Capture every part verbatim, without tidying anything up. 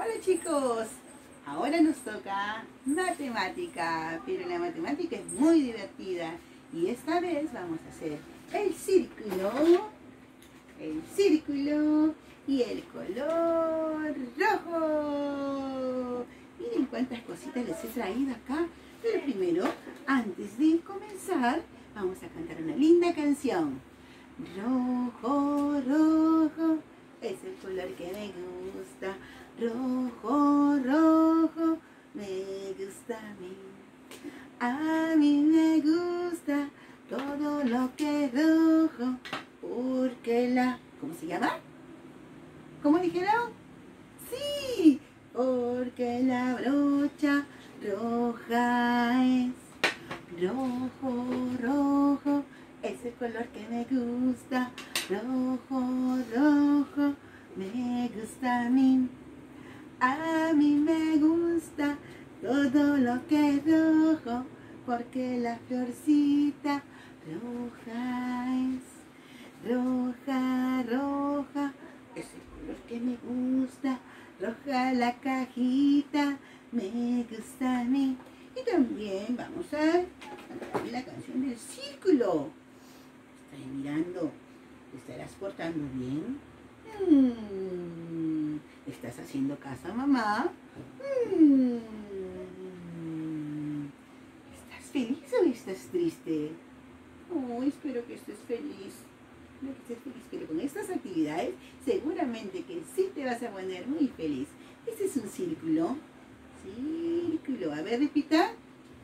Hola chicos, ahora nos toca matemática, pero la matemática es muy divertida y esta vez vamos a hacer el círculo, el círculo y el color rojo. Miren cuántas cositas les he traído acá, pero primero, antes de comenzar, vamos a cantar una linda canción. Rojo, rojo, es el color que me gusta. Rojo, rojo, me gusta a mí. A mí me gusta todo lo que es rojo, porque la... ¿Cómo se llama? ¿Cómo dijeron? ¡Sí! Porque la brocha roja es. Rojo, rojo, es el color que me gusta. Rojo, rojo, me gusta a mí. A mí me gusta todo lo que es rojo, porque la florcita roja es. Roja, roja, es el color que me gusta. Roja la cajita, me gusta a mí. Y también vamos a cantar la canción del círculo. Estoy mirando, ¿te estarás portando bien? Hmm. ¿Estás haciendo caso a mamá? Hmm. ¿Estás feliz o estás triste? Oh, espero que estés feliz. Espero que estés feliz, pero con estas actividades seguramente que sí te vas a poner muy feliz. Este es un círculo. Círculo. A ver, repita.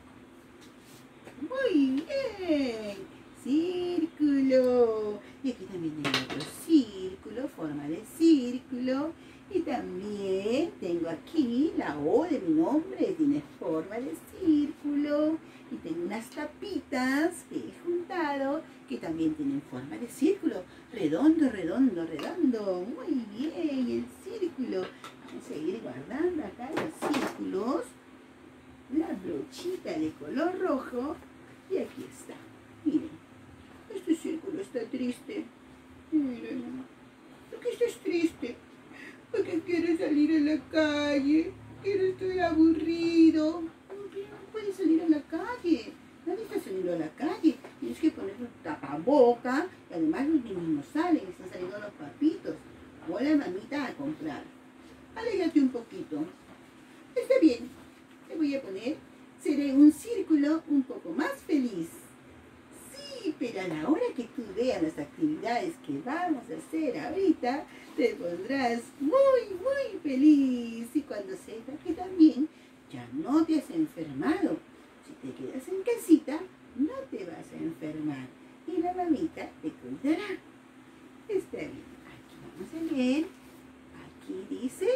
Muy bien. Círculo. Y aquí también hay otro círculo, forma de círculo. Y también tengo aquí la O de mi nombre, tiene forma de círculo. Y tengo unas tapitas que he juntado que también tienen forma de círculo. Redondo, redondo, redondo. Muy bien, el círculo. Vamos a ir guardando acá los círculos. La brochita de color rojo. Y aquí está. Miren, este círculo está triste. Miren, ¿por qué estás triste? Porque quiero salir a la calle. Quiero estar aburrido. Pero no puedes salir a la calle. Nadie está saliendo a la calle. Tienes que poner un tapaboca. Y además los niños no salen. Están saliendo los papitos. O la mamita a comprar. Alégrate un poquito. Está bien. Te voy a poner. Seré un círculo un poco más feliz. Sí, pero a la hora que tú veas las actividades que vamos a hacer ahorita, te pondrás muy, muy feliz. Y cuando sepas que también ya no te has enfermado, si te quedas en casita, no te vas a enfermar. Y la mamita te cuidará. Está bien. Aquí vamos a leer. Aquí dice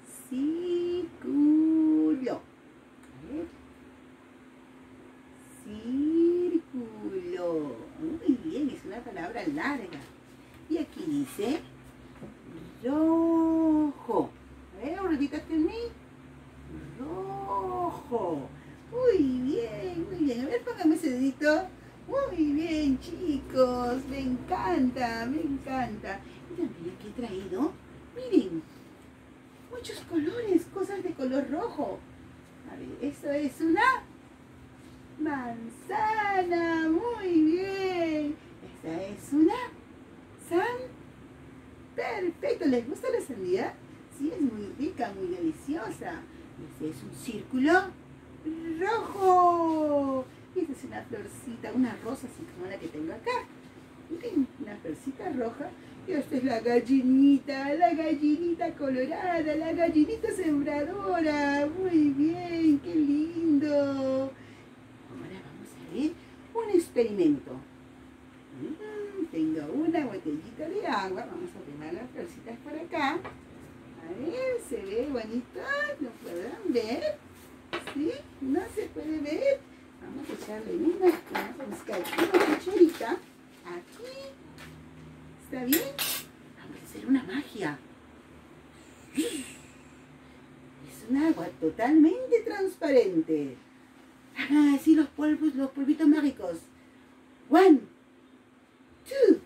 círculo. A ver. Círculo. Muy bien, es una palabra larga. Y aquí dice rojo. A ver, ahorita conmigo. Rojo. Muy bien, muy bien. A ver, póngame ese dedito. Muy bien, chicos. Me encanta, me encanta. Y también aquí he traído, miren, muchos colores, cosas de color rojo. A ver, esto es una manzana. Muy bien. Esta es una san. Perfecto. ¿Les gusta la sandía? Sí, es muy rica, muy deliciosa. Este es un círculo rojo. Y esta es una florcita, una rosa así como la que tengo acá. Miren, una florcita roja. Y esta es la gallinita, la gallinita colorada, la gallinita sembradora. Muy bien, qué lindo. Ahora vamos a ver un experimento. Mm, tengo una botellita de agua. Vamos a poner las florcitas por acá. A ver, se ve bonito. ¿Lo podrán ver? ¿Sí? ¿No se puede ver? Vamos a echarle una, vamos a buscar una cucharita. Aquí. ¿Está bien? Vamos a hacer una magia. Es un agua totalmente transparente. Hagan así los polvos, los polvitos mágicos. One, two,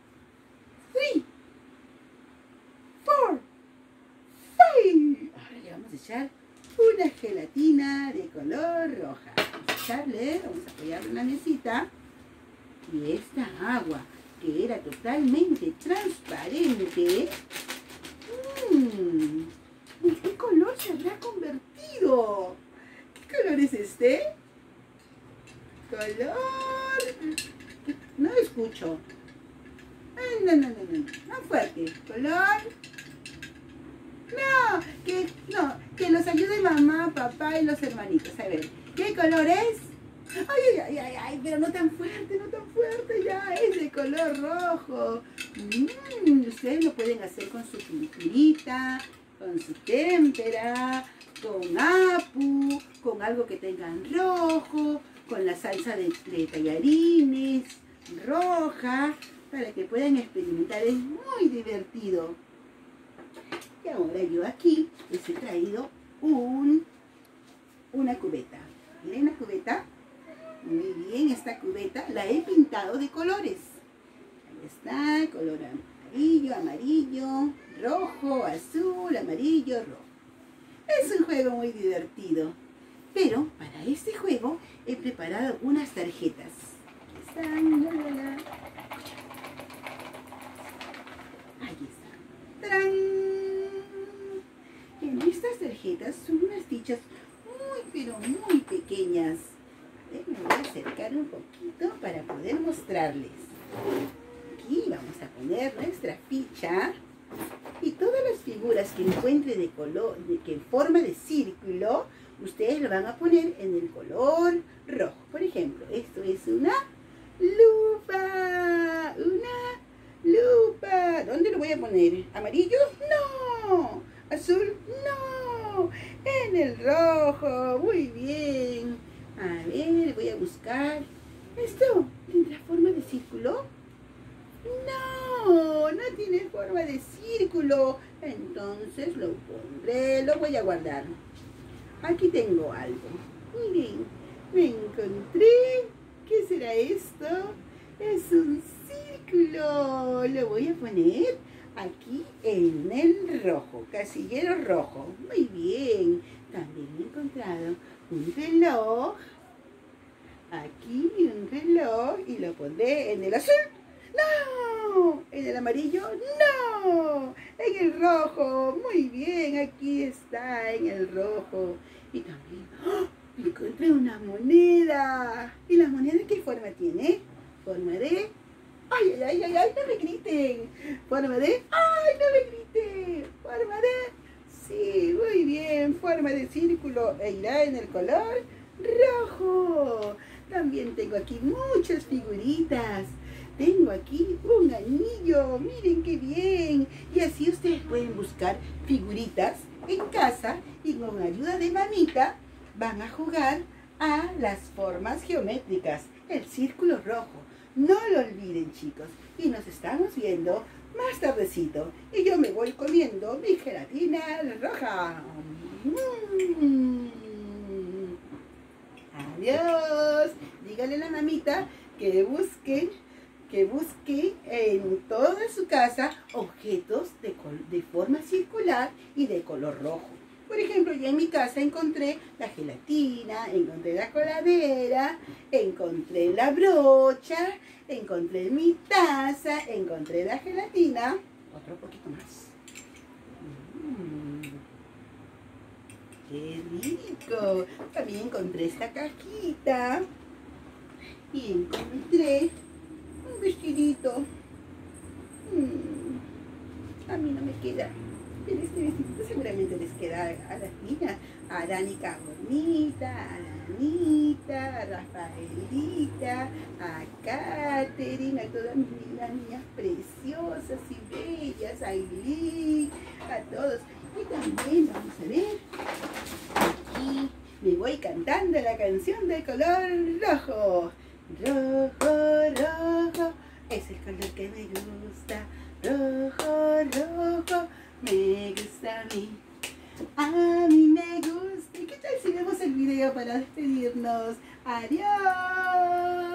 three, four, five. Ahora le echar una gelatina de color roja. Vamos a echarle, vamos a apoyarle en la mesita. Y esta agua, que era totalmente transparente, mmm, ¿en qué color se habrá convertido? ¿Qué color es este? Color... No escucho. Ay, no, no, no, no, más fuerte. Color... No, que, no, que los ayude mamá, papá y los hermanitos. A ver, ¿qué color es? Ay, ay, ay, ay, pero no tan fuerte, no tan fuerte, ya, es de color rojo. Mm, ustedes lo pueden hacer con su pinturita, con su témpera, con apu, con algo que tengan rojo, con la salsa de, de tallarines roja, para que puedan experimentar. Es muy divertido. Y ahora yo aquí les he traído un, una cubeta. Miren la cubeta. Muy bien, esta cubeta la he pintado de colores. Ahí está, color amarillo, amarillo, rojo, azul, amarillo, rojo. Es un juego muy divertido. Pero para este juego he preparado unas tarjetas. Aquí están, la, la, la. Ahí están. ¡Tarán! En estas tarjetas son unas fichas muy, pero muy pequeñas. Me voy a acercar un poquito para poder mostrarles. Aquí vamos a poner nuestra ficha. Y todas las figuras que encuentre de color, de que en forma de círculo, ustedes lo van a poner en el color rojo. Por ejemplo, esto es una lupa. Una lupa. ¿Dónde lo voy a poner? ¿Amarillo? No. ¿Azul? No. En el rojo. Muy bien. A ver, voy a buscar. ¿Esto tendrá forma de círculo? No, no tiene forma de círculo. Entonces lo pondré, lo voy a guardar. Aquí tengo algo. Miren, me encontré. ¿Qué será esto? Es un círculo. Lo voy a poner aquí en el rojo, casillero rojo. Muy bien. También he encontrado un reloj. Aquí un reloj y lo pondré en el azul. ¡No! ¿En el amarillo? ¡No! En el rojo. Muy bien, aquí está en el rojo. Y también ¡oh! Encontré una moneda. ¿Y la moneda qué forma tiene? Forma de... ¡Ay, ay, ay, ay! ay no me griten! Forma de... ¡Ay, no me griten! Forma de... Sí, muy bien. Forma de círculo e irá en el color rojo. También tengo aquí muchas figuritas. Tengo aquí un anillo. Miren qué bien. Y así ustedes pueden buscar figuritas en casa y con ayuda de mamita van a jugar a las formas geométricas. El círculo rojo. No lo olviden, chicos. Y nos estamos viendo más tardecito. Y yo me voy comiendo mi gelatina roja. Mm. Adiós. Dígale a la mamita que busque, que busque en toda su casa objetos de, de forma circular y de color rojo. Por ejemplo, yo en mi casa encontré la gelatina, encontré la coladera, encontré la brocha, encontré mi taza, encontré la gelatina. Otro poquito más. Mm, ¡qué rico! También encontré esta cajita. Y encontré un vestidito. Mm, a mí no me queda. Pero este vestidito seguramente les queda a las niñas, a Danica Bonita, a Anita, a Rafaelita, a Katherine, a todas mis niñas, niñas preciosas y bellas, a Aileen, a todos. Y también vamos a ver, aquí me voy cantando la canción de color rojo. Rojo, rojo, es el color que me gusta. Rojo, rojo, me gusta a mí. A mí me gusta. ¿Y qué tal si vemos el video para despedirnos? ¡Adiós!